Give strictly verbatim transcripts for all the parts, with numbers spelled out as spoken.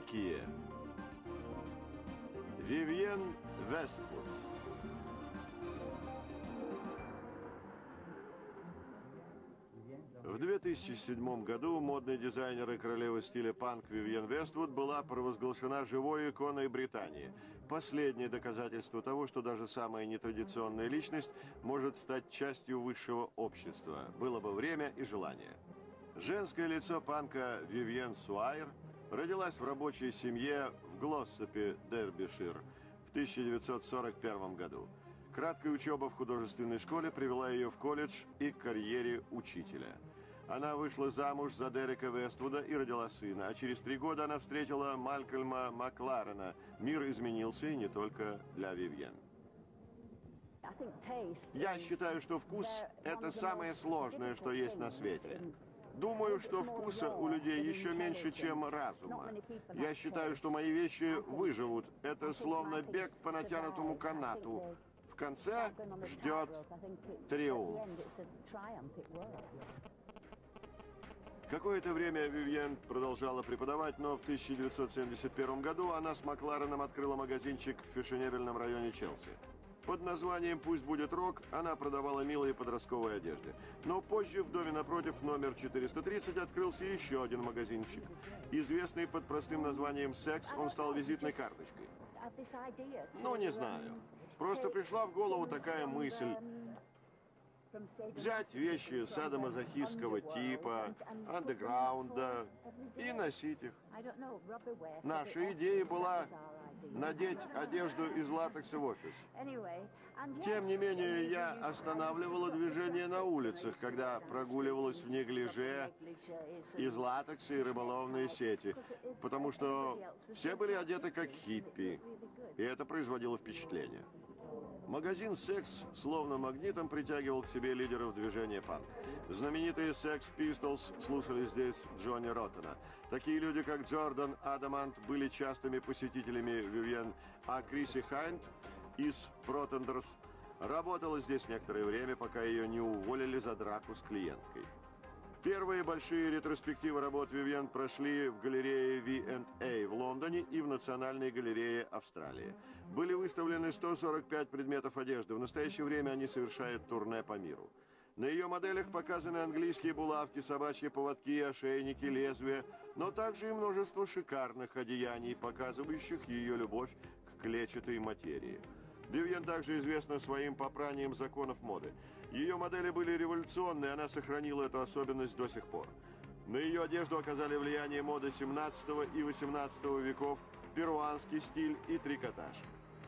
такие? Вивьен Вествуд. В две тысячи седьмом году модный дизайнер и королева стиля панк Вивьен Вествуд была провозглашена живой иконой Британии. Последнее доказательство того, что даже самая нетрадиционная личность может стать частью высшего общества. Было бы время и желание. Женское лицо панка Вивьен Суайр родилась в рабочей семье в Глоссопе, Дербишир, в тысяча девятьсот сорок первом году. Краткая учеба в художественной школе привела ее в колледж и к карьере учителя. Она вышла замуж за Дерека Вествуда и родила сына, а через три года она встретила Малькольма Макларена. Мир изменился, и не только для Вивьен. Я считаю, что вкус – это самое сложное, что есть на свете. Думаю, что вкуса у людей еще меньше, чем разума. Я считаю, что мои вещи выживут. Это словно бег по натянутому канату. В конце ждет триумф. Какое-то время Вивьен продолжала преподавать, но в тысяча девятьсот семьдесят первом году она с Маклареном открыла магазинчик в фешенебельном районе Челси. Под названием «Пусть будет рок» она продавала милые подростковые одежды. Но позже в доме напротив, номер четыреста тридцать, открылся еще один магазинчик. Известный под простым названием «Секс», он стал визитной карточкой. Ну, не знаю. Просто пришла в голову такая мысль. Взять вещи садомазохистского типа, андеграунда и носить их. Наша идея была надеть одежду из латекса в офис. Тем не менее, я останавливала движение на улицах, когда прогуливалась в неглиже из латекса и рыболовные сети, потому что все были одеты как хиппи, и это производило впечатление. Магазин «Секс» словно магнитом притягивал к себе лидеров движения панк. Знаменитые Sex Pistols слушали здесь Джонни Роттена. Такие люди, как Джордан Адамант, были частыми посетителями Вивьен, а Криси Хайнд из Протендерс работала здесь некоторое время, пока ее не уволили за драку с клиенткой. Первые большие ретроспективы работ Вивьен прошли в галерее ви энд эй в Лондоне и в Национальной галерее Австралии. Были выставлены сто сорок пять предметов одежды. В настоящее время они совершают турне по миру. На ее моделях показаны английские булавки, собачьи поводки, ошейники, лезвия, но также и множество шикарных одеяний, показывающих ее любовь к клетчатой материи. Вивьен также известна своим попранием законов моды. Ее модели были революционные, она сохранила эту особенность до сих пор. На ее одежду оказали влияние моды семнадцатого и восемнадцатого веков, перуанский стиль и трикотаж.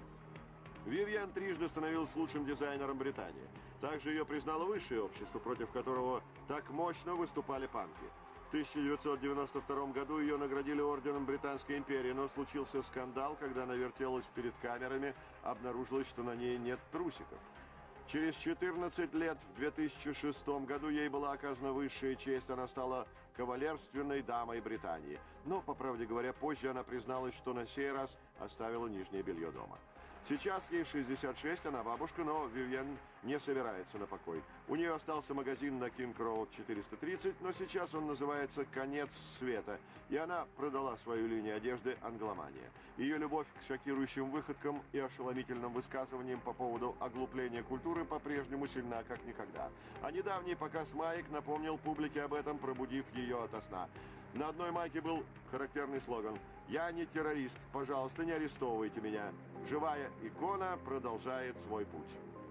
Вивьен трижды становилась лучшим дизайнером Британии. Также ее признало высшее общество, против которого так мощно выступали панки. В тысяча девятьсот девяносто втором году ее наградили орденом Британской империи, но случился скандал, когда она вертелась перед камерами, обнаружилось, что на ней нет трусиков. Через четырнадцать лет, в две тысячи шестом году, ей была оказана высшая честь, она стала кавалерственной дамой Британии. Но, по правде говоря, позже она призналась, что на сей раз оставила нижнее белье дома. Сейчас ей шестьдесят шесть, она бабушка, но Вивьен не собирается на покой. У нее остался магазин на Кинг-Роуд четыреста тридцать, но сейчас он называется «Конец света», и она продала свою линию одежды «Англомания». Ее любовь к шокирующим выходкам и ошеломительным высказываниям по поводу оглупления культуры по-прежнему сильна, как никогда. А недавний показ маек напомнил публике об этом, пробудив ее ото сна. На одной майке был характерный слоган «Я не террорист, пожалуйста, не арестовывайте меня». Живая икона продолжает свой путь.